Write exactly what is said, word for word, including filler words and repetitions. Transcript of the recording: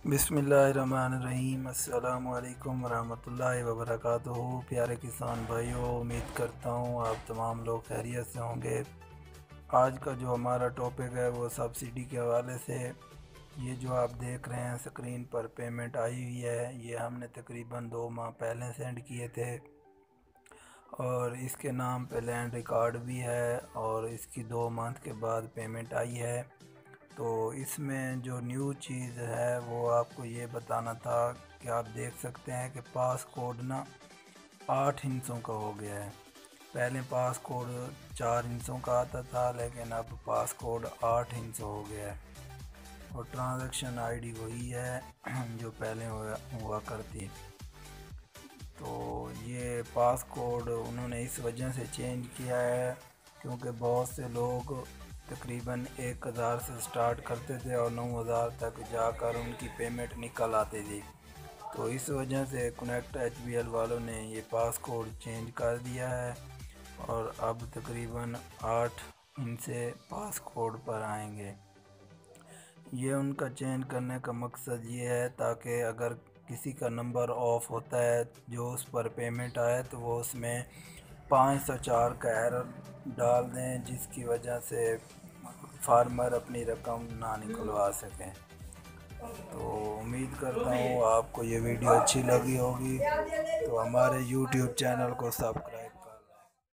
बिस्मिल्लाहिर्रहमानिर्रहीम। अस्सलामु अलैकुम वरहमतुल्लाहि वबरकातुहू। प्यारे किसान भाइयों, उम्मीद करता हूँ आप तमाम लोग खैरियत से होंगे। आज का जो हमारा टॉपिक है वो सब्सिडी के हवाले से। ये जो आप देख रहे हैं स्क्रीन पर पेमेंट आई हुई है, ये हमने तकरीबन दो माह पहले सेंड किए थे और इसके नाम पे लैंड रिकॉर्ड भी है और इसकी दो मंथ के बाद पेमेंट आई है। तो इसमें जो न्यू चीज़ है वो आपको ये बताना था कि आप देख सकते हैं कि पास कोड ना आठ हिस्सों का हो गया है। पहले पास कोड चार हिस्सों का आता था, लेकिन अब पास कोड आठ हिस्सों हो गया है और ट्रांजैक्शन आईडी वही है जो पहले हुआ हुआ करती। तो ये पास कोड उन्होंने इस वजह से चेंज किया है क्योंकि बहुत से लोग तकरीबन एक हज़ार से स्टार्ट करते थे और नौ हज़ार तक जाकर उनकी पेमेंट निकल आती थी। तो इस वजह से कनेक्ट एच बी एल वालों ने ये पास कोड चेंज कर दिया है और अब तकरीबन आठ इनसे पास कोड पर आएंगे। ये उनका चेंज करने का मकसद ये है ताकि अगर किसी का नंबर ऑफ होता है जो उस पर पेमेंट आए तो वो उसमें पाँच सौ चार का एरर डाल दें, जिसकी वजह से फार्मर अपनी रकम ना निकलवा सकें। तो उम्मीद करता हूँ आपको ये वीडियो अच्छी लगी होगी, तो हमारे यूट्यूब चैनल को सब्सक्राइब